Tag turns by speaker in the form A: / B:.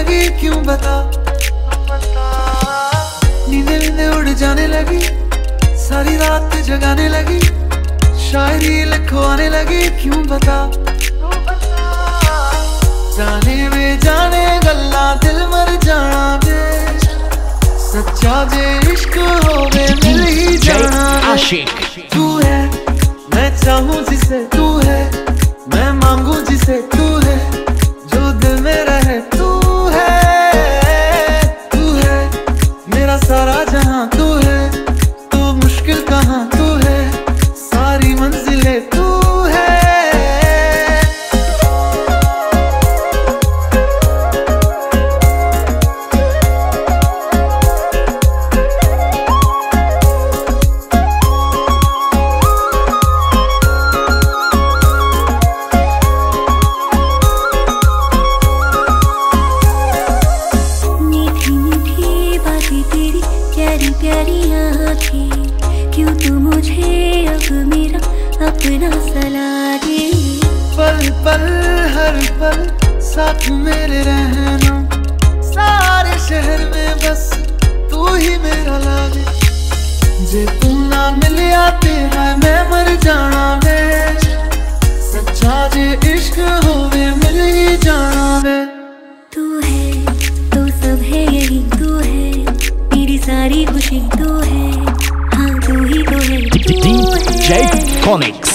A: लगी क्यों बता, नींदे नींदे उड़ जाने लगी, सारी रात जगाने लगी, शायरी लिखवाने लगी क्यों बता, जाने में जाने गल्ला दिल मर जाना वे, सच्चा जे इश्क होवे मिल ही जाना वे। तू है मैं चाहूं जिसे, तू है मैं मांगू जिसे, तू है जो दिल में रहे, तू है मेरा सारा जहां, तू है तो मुश्किल कहां, तू है सारी मंजिलें, तू है।
B: प्यारी प्यारी आँखें, क्यों तू मुझे अब मेरा अपना सला दे।
A: पल पल हर पल साथ मेरे रहना, सारे शहर में बस तू ही मेरा लागे, जे तू ना मिलिया तेरा मैं मर जाना वे, सच्चा जे इश्क होवे मिल ही जाना वे।
B: तू है तो सब है यही, तू है मेरी सारी खुशी, तू है हाँ तू ही तो है, तू है।
C: DJ Konix।